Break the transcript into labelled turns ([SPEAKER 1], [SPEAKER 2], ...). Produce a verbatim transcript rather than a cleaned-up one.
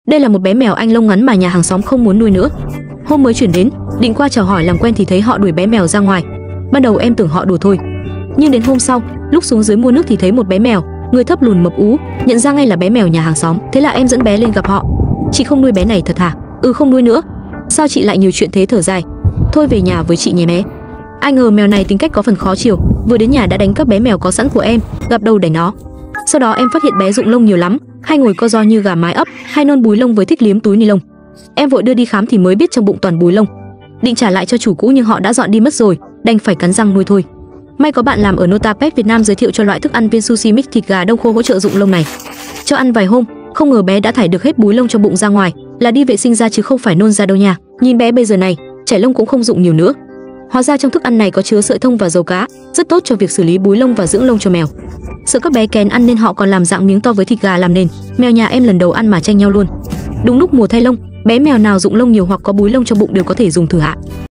[SPEAKER 1] Đây là một bé mèo Anh lông ngắn mà nhà hàng xóm không muốn nuôi nữa. Hôm mới chuyển đến, định qua chào hỏi làm quen thì thấy họ đuổi bé mèo ra ngoài. Ban đầu em tưởng họ đùa thôi, nhưng đến hôm sau, lúc xuống dưới mua nước thì thấy một bé mèo, người thấp lùn mập ú, nhận ra ngay là bé mèo nhà hàng xóm. Thế là em dẫn bé lên gặp họ. Chị không nuôi bé này thật hả? Ừ, không nuôi nữa. Sao chị lại nhiều chuyện thế? Thở dài. Thôi về nhà với chị nhé bé. Ai ngờ mèo này tính cách có phần khó chiều, vừa đến nhà đã đánh các bé mèo có sẵn của em, gặp đầu đẩy nó. Sau đó em phát hiện bé rụng lông nhiều lắm, hay ngồi co ro như gà mái ấp, hay nôn búi lông với thích liếm túi ni lông. Em vội đưa đi khám thì mới biết trong bụng toàn búi lông. Định trả lại cho chủ cũ nhưng họ đã dọn đi mất rồi, đành phải cắn răng nuôi thôi. May có bạn làm ở Nota Pet Việt Nam giới thiệu cho loại thức ăn viên sushi mix thịt gà đông khô hỗ trợ rụng lông này. Cho ăn vài hôm, không ngờ bé đã thải được hết búi lông trong bụng ra ngoài, là đi vệ sinh ra chứ không phải nôn ra đâu nha. Nhìn bé bây giờ này, chảy lông cũng không rụng nhiều nữa. Hóa ra trong thức ăn này có chứa sợi thông và dầu cá, rất tốt cho việc xử lý búi lông và dưỡng lông cho mèo. Sợ các bé kén ăn nên họ còn làm dạng miếng to với thịt gà làm nền. Mèo nhà em lần đầu ăn mà tranh nhau luôn. Đúng lúc mùa thay lông, bé mèo nào rụng lông nhiều hoặc có búi lông trong bụng đều có thể dùng thử ạ.